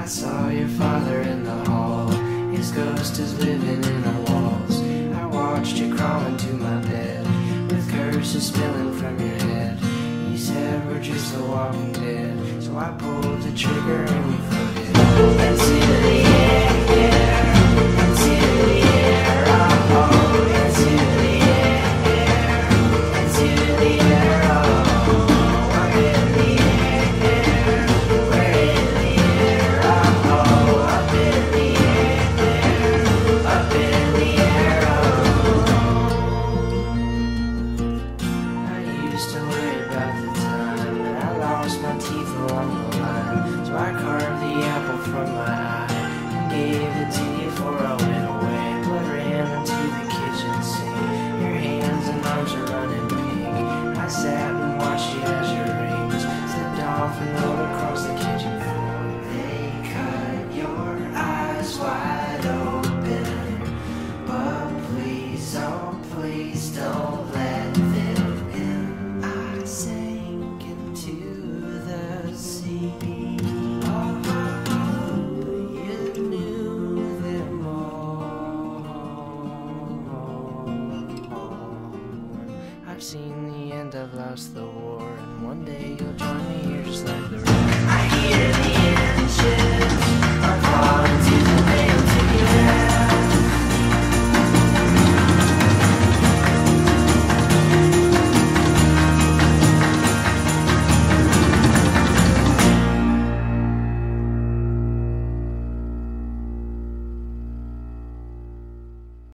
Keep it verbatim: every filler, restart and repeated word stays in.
I saw your father in the hall. His ghost is living in our walls. I watched you crawl into my bed with curses spilling from your head. He said we're just the walking dead. So I pulled the trigger and we floated into the air, into the air, oh, oh, into the air, into the air, oh, I'm in the air, we're in the air, oh, oh, up in the air, up in the air, oh. I used to worry about the time, but I lost my teeth along the line, so I carved the apple from my eye and gave it to you before I went away. Blood ran into the kitchen sink, your hands and arms are running pink. I sat and watched you as your rings slipped off and rolled across the kitchen floor. They cut your eyes wide open, but please, oh please don't let them in. I sank into the sea. I've seen the end, I've lost the war, and one day you'll join me here just like the rain. I hear the engine.